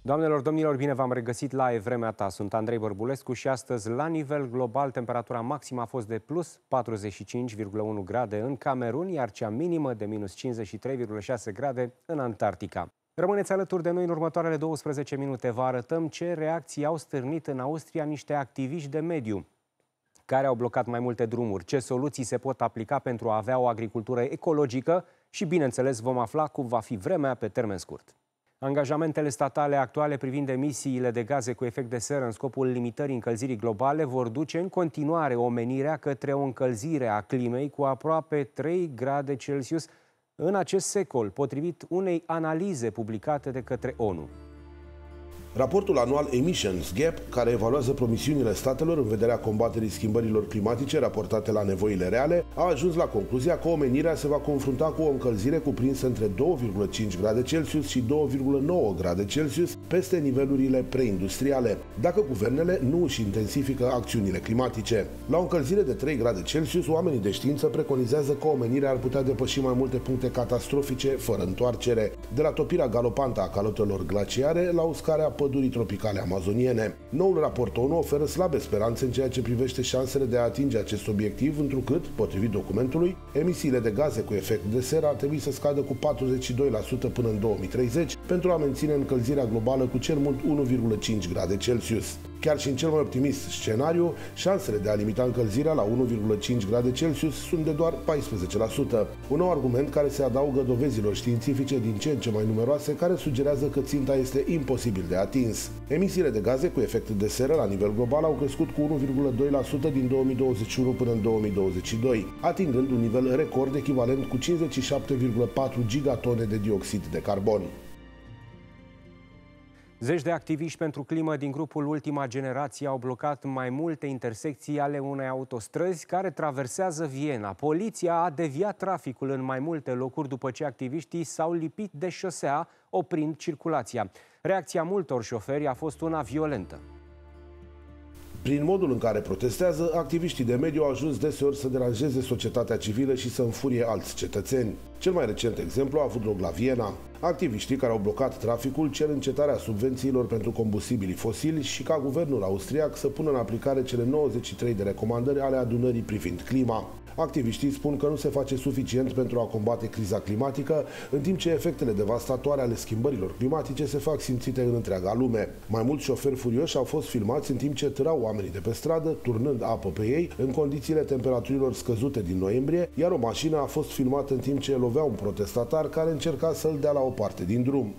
Doamnelor, domnilor, bine v-am regăsit la Evremea ta. Sunt Andrei Bărbulescu și astăzi, la nivel global, temperatura maximă a fost de plus 45,1 grade în Camerun, iar cea minimă de minus 53,6 grade în Antarctica. Rămâneți alături de noi în următoarele 12 minute. Vă arătăm ce reacții au stârnit în Austria niște activiști de mediu care au blocat mai multe drumuri, ce soluții se pot aplica pentru a avea o agricultură ecologică și, bineînțeles, vom afla cum va fi vremea pe termen scurt. Angajamentele statale actuale privind emisiile de gaze cu efect de seră în scopul limitării încălzirii globale vor duce în continuare omenirea către o încălzire a climei cu aproape 3 grade Celsius în acest secol, potrivit unei analize publicate de către ONU. Raportul anual Emissions Gap, care evaluează promisiunile statelor în vederea combaterii schimbărilor climatice raportate la nevoile reale, a ajuns la concluzia că omenirea se va confrunta cu o încălzire cuprinsă între 2,5 grade Celsius și 2,9 grade Celsius peste nivelurile preindustriale, dacă guvernele nu își intensifică acțiunile climatice. La o încălzire de 3 grade Celsius, oamenii de știință preconizează că omenirea ar putea depăși mai multe puncte catastrofice fără întoarcere, de la topirea galopantă a calotelor glaciare la uscarea pădurii tropicale amazoniene. Noul raport ONU oferă slabe speranțe în ceea ce privește șansele de a atinge acest obiectiv, întrucât, potrivit documentului, emisiile de gaze cu efect de seră ar trebui să scadă cu 42% până în 2030 pentru a menține încălzirea globală cu cel mult 1,5 grade Celsius. Chiar și în cel mai optimist scenariu, șansele de a limita încălzirea la 1,5 grade Celsius sunt de doar 14%. Un nou argument care se adaugă dovezilor științifice din ce în ce mai numeroase care sugerează că ținta este imposibil de atins. Emisiile de gaze cu efect de seră la nivel global au crescut cu 1,2% din 2021 până în 2022, atingând un nivel record echivalent cu 57,4 gigatone de dioxid de carbon. Zeci de activiști pentru climă din grupul Ultima Generație au blocat mai multe intersecții ale unei autostrăzi care traversează Viena. Poliția a deviat traficul în mai multe locuri după ce activiștii s-au lipit de șosea, oprind circulația. Reacția multor șoferi a fost una violentă. Prin modul în care protestează, activiștii de mediu au ajuns deseori să deranjeze societatea civilă și să înfurie alți cetățeni. Cel mai recent exemplu a avut loc la Viena. Activiștii care au blocat traficul cer încetarea subvențiilor pentru combustibilii fosili și ca guvernul austriac să pună în aplicare cele 93 de recomandări ale adunării privind clima. Activiștii spun că nu se face suficient pentru a combate criza climatică, în timp ce efectele devastatoare ale schimbărilor climatice se fac simțite în întreaga lume. Mai mulți șoferi furioși au fost filmați în timp ce târau oamenii de pe stradă, turnând apă pe ei, în condițiile temperaturilor scăzute din noiembrie, iar o mașină a fost filmată în timp ce lovea un protestatar care încerca să-l dea la o parte din drum.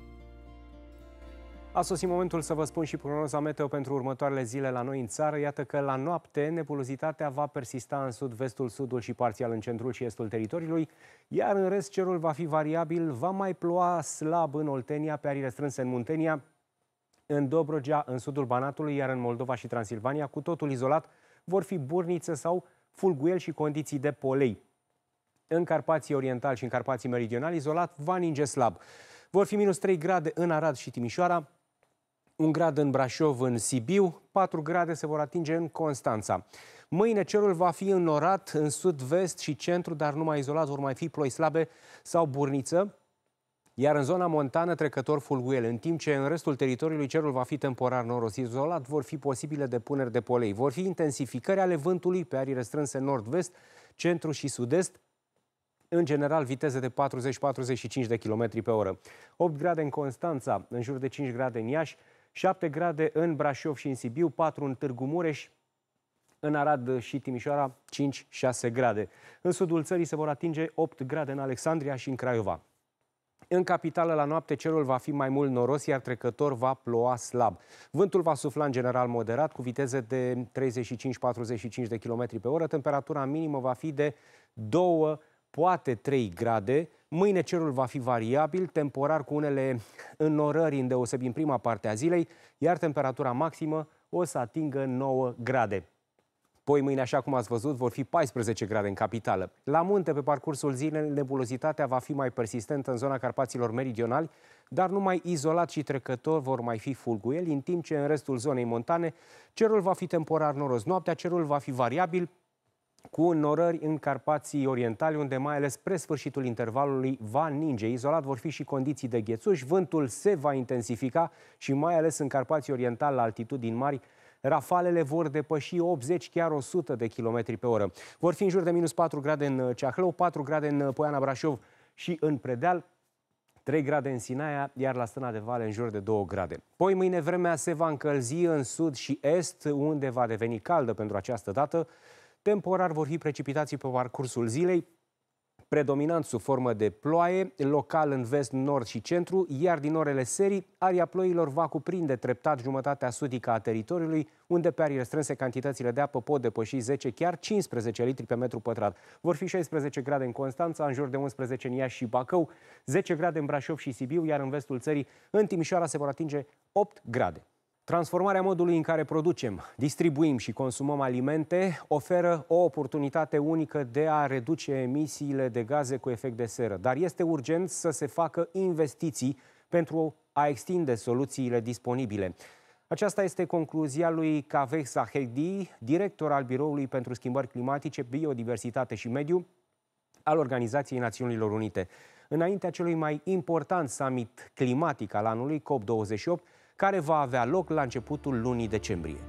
A sosit momentul să vă spun și prognoza meteo pentru următoarele zile la noi în țară. Iată că la noapte nebulozitatea va persista în sud, vestul, sudul și parțial în centrul și estul teritoriului, iar în rest cerul va fi variabil, va mai ploua slab în Oltenia, pe arii restrânse în Muntenia, în Dobrogea, în sudul Banatului, iar în Moldova și Transilvania, cu totul izolat, vor fi burniță sau fulguieli și condiții de polei. În Carpații Orientali și în Carpații Meridionali, izolat, va ninge slab. Vor fi minus 3 grade în Arad și Timișoara, 1 grad în Brașov, în Sibiu, 4 grade se vor atinge în Constanța. Mâine cerul va fi înnorat în sud-vest și centru, dar numai izolat vor mai fi ploi slabe sau burniță, iar în zona montană trecător fulguiel, în timp ce în restul teritoriului cerul va fi temporar noros. Izolat vor fi posibile depuneri de polei. Vor fi intensificări ale vântului pe arii restrânse nord-vest, centru și sud-est, în general viteze de 40-45 de km pe oră. 8 grade în Constanța, în jur de 5 grade în Iași, 7 grade în Brașov și în Sibiu, 4 în Târgu Mureș, în Arad și Timișoara 5-6 grade. În sudul țării se vor atinge 8 grade în Alexandria și în Craiova. În capitală la noapte cerul va fi mai mult noros, iar trecător va ploua slab. Vântul va sufla în general moderat, cu viteze de 35-45 de km pe oră. Temperatura minimă va fi de 2, poate 3 grade. Mâine cerul va fi variabil, temporar cu unele înnorări îndeosebi în prima parte a zilei, iar temperatura maximă o să atingă 9 grade. Poi mâine, așa cum ați văzut, vor fi 14 grade în capitală. La munte, pe parcursul zilei, nebulozitatea va fi mai persistentă în zona Carpaților Meridionali, dar numai izolat și trecător vor mai fi fulguieli, în timp ce în restul zonei montane cerul va fi temporar noros. Noaptea cerul va fi variabil, cu norări în Carpații Orientali, unde mai ales spre sfârșitul intervalului va ninge. Izolat vor fi și condiții de ghețuș, vântul se va intensifica și mai ales în Carpații Orientali, la altitudini mari, rafalele vor depăși 80, chiar 100 de km pe oră. Vor fi în jur de minus 4 grade în Ceahlău, 4 grade în Poiana Brașov și în Predeal, 3 grade în Sinaia, iar la Stâna de Vale în jur de 2 grade. Poi mâine vremea se va încălzi în sud și est, unde va deveni caldă pentru această dată. Temporar vor fi precipitații pe parcursul zilei, predominant sub formă de ploaie, local în vest, nord și centru, iar din orele serii, aria ploilor va cuprinde treptat jumătatea sudică a teritoriului, unde pe arii restrânse cantitățile de apă pot depăși 10, chiar 15 litri pe metru pătrat. Vor fi 16 grade în Constanța, în jur de 11 în Iași și Bacău, 10 grade în Brașov și Sibiu, iar în vestul țării, în Timișoara, se vor atinge 8 grade. Transformarea modului în care producem, distribuim și consumăm alimente oferă o oportunitate unică de a reduce emisiile de gaze cu efect de seră, dar este urgent să se facă investiții pentru a extinde soluțiile disponibile. Aceasta este concluzia lui Kaveh Zahedi, director al Biroului pentru Schimbări Climatice, Biodiversitate și Mediu al Organizației Națiunilor Unite. Înaintea celui mai important summit climatic al anului, COP28, care va avea loc la începutul lunii decembrie.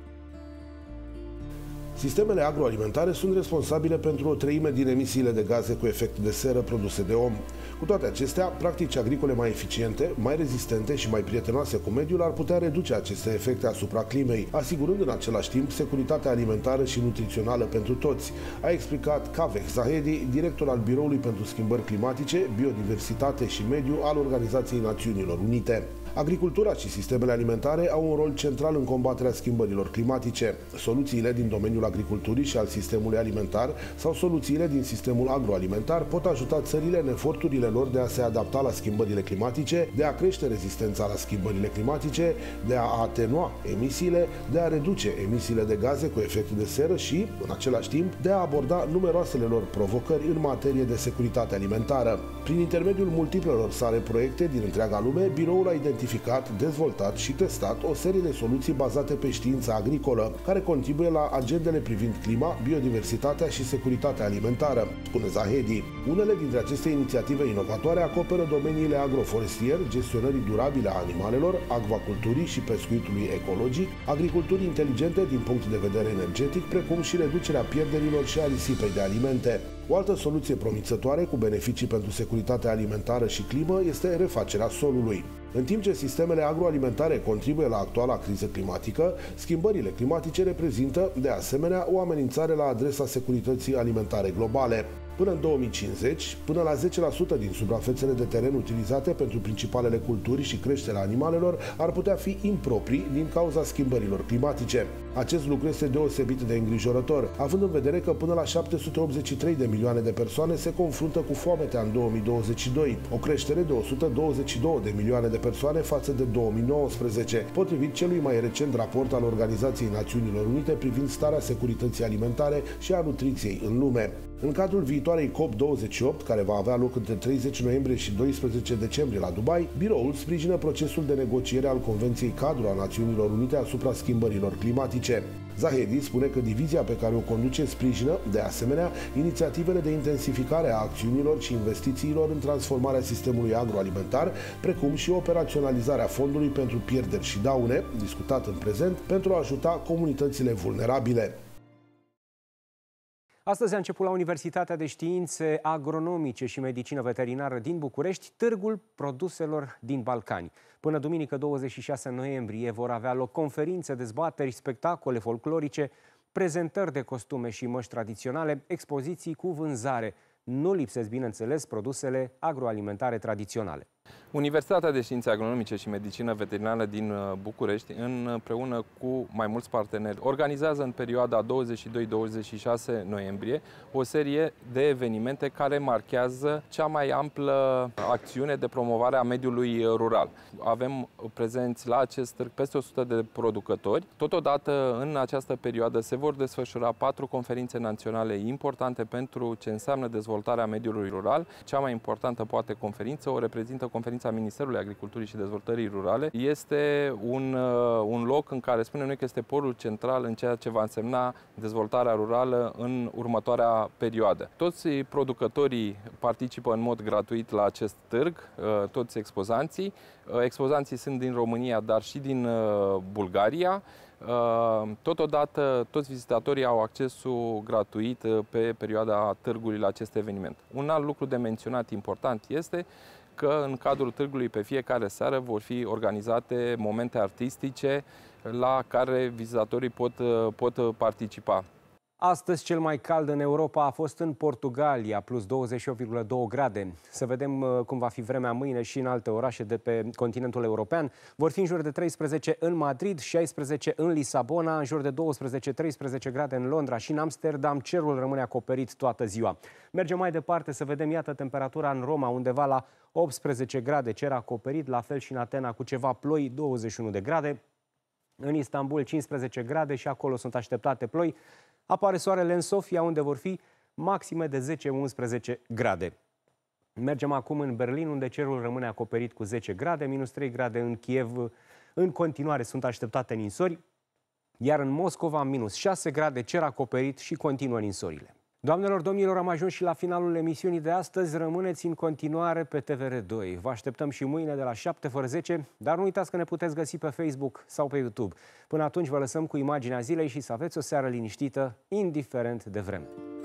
Sistemele agroalimentare sunt responsabile pentru o treime din emisiile de gaze cu efect de seră produse de om. Cu toate acestea, practici agricole mai eficiente, mai rezistente și mai prietenoase cu mediul ar putea reduce aceste efecte asupra climei, asigurând în același timp securitatea alimentară și nutrițională pentru toți, a explicat Kaveh Zahedi, director al Biroului pentru Schimbări Climatice, Biodiversitate și Mediu al Organizației Națiunilor Unite. Agricultura și sistemele alimentare au un rol central în combaterea schimbărilor climatice. Soluțiile din domeniul agriculturii și al sistemului alimentar sau soluțiile din sistemul agroalimentar pot ajuta țările în eforturile lor de a se adapta la schimbările climatice, de a crește rezistența la schimbările climatice, de a atenua emisiile, de a reduce emisiile de gaze cu efect de seră și, în același timp, de a aborda numeroasele lor provocări în materie de securitate alimentară. Prin intermediul multiplelor sale proiecte din întreaga lume, biroul a identificat, dezvoltat și testat o serie de soluții bazate pe știința agricolă, care contribuie la agendele privind clima, biodiversitatea și securitatea alimentară, spune Zahedi. Unele dintre aceste inițiative inovatoare acoperă domeniile agroforestier, gestionării durabile a animalelor, acvaculturii și pescuitului ecologic, agriculturii inteligente din punct de vedere energetic, precum și reducerea pierderilor și a risipei de alimente. O altă soluție promițătoare cu beneficii pentru securitatea alimentară și climă este refacerea solului. În timp ce sistemele agroalimentare contribuie la actuala criză climatică, schimbările climatice reprezintă, de asemenea, o amenințare la adresa securității alimentare globale. Până în 2050, până la 10% din suprafețele de teren utilizate pentru principalele culturi și creșterea animalelor ar putea fi improprii din cauza schimbărilor climatice. Acest lucru este deosebit de îngrijorător, având în vedere că până la 783 de milioane de persoane se confruntă cu foametea în 2022, o creștere de 122 de milioane de persoane față de 2019, potrivit celui mai recent raport al Organizației Națiunilor Unite privind starea securității alimentare și a nutriției în lume. În cadrul viitoarei COP28, care va avea loc între 30 noiembrie și 12 decembrie la Dubai, biroul sprijină procesul de negociere al Convenției Cadru a Națiunilor Unite asupra schimbărilor climatice. Zahedi spune că divizia pe care o conduce sprijină, de asemenea, inițiativele de intensificare a acțiunilor și investițiilor în transformarea sistemului agroalimentar, precum și operaționalizarea fondului pentru pierderi și daune, discutat în prezent, pentru a ajuta comunitățile vulnerabile. Astăzi a început la Universitatea de Științe Agronomice și Medicină Veterinară din București Târgul Produselor din Balcani. Până duminică 26 noiembrie vor avea loc conferințe, dezbateri, spectacole folclorice, prezentări de costume și măști tradiționale, expoziții cu vânzare. Nu lipsesc, bineînțeles, produsele agroalimentare tradiționale. Universitatea de Științe Agronomice și Medicină Veterinară din București, împreună cu mai mulți parteneri, organizează în perioada 22-26 noiembrie o serie de evenimente care marchează cea mai amplă acțiune de promovare a mediului rural. Avem prezenți la acest târg peste 100 de producători. Totodată, în această perioadă se vor desfășura 4 conferințe naționale importante pentru ce înseamnă dezvoltarea mediului rural. Cea mai importantă, poate, conferință o reprezintă conferința Ministerului Agriculturii și Dezvoltării Rurale, este un loc în care spunem noi că este polul central în ceea ce va însemna dezvoltarea rurală în următoarea perioadă. Toți producătorii participă în mod gratuit la acest târg, toți expozanții. Expozanții sunt din România, dar și din Bulgaria. Totodată, toți vizitatorii au accesul gratuit pe perioada târgului la acest eveniment. Un alt lucru de menționat important este că în cadrul târgului pe fiecare seară vor fi organizate momente artistice la care vizitatorii pot participa. Astăzi cel mai cald în Europa a fost în Portugalia, plus 28,2 grade. Să vedem cum va fi vremea mâine și în alte orașe de pe continentul european. Vor fi în jur de 13 în Madrid, 16 în Lisabona, în jur de 12-13 grade în Londra și în Amsterdam. Cerul rămâne acoperit toată ziua. Mergem mai departe să vedem, iată, temperatura în Roma, undeva la 18 grade, cer acoperit, la fel și în Atena cu ceva ploi, 21 de grade. În Istanbul 15 grade și acolo sunt așteptate ploi. Apare soarele în Sofia, unde vor fi maxime de 10-11 grade. Mergem acum în Berlin, unde cerul rămâne acoperit cu 10 grade, minus 3 grade în Kiev. În continuare sunt așteptate ninsori, iar în Moscova minus 6 grade, cer acoperit și continuă ninsorile. Doamnelor, domnilor, am ajuns și la finalul emisiunii de astăzi. Rămâneți în continuare pe TVR2. Vă așteptăm și mâine de la 7 fără 10, dar nu uitați că ne puteți găsi pe Facebook sau pe YouTube. Până atunci vă lăsăm cu imaginea zilei și să aveți o seară liniștită, indiferent de vreme.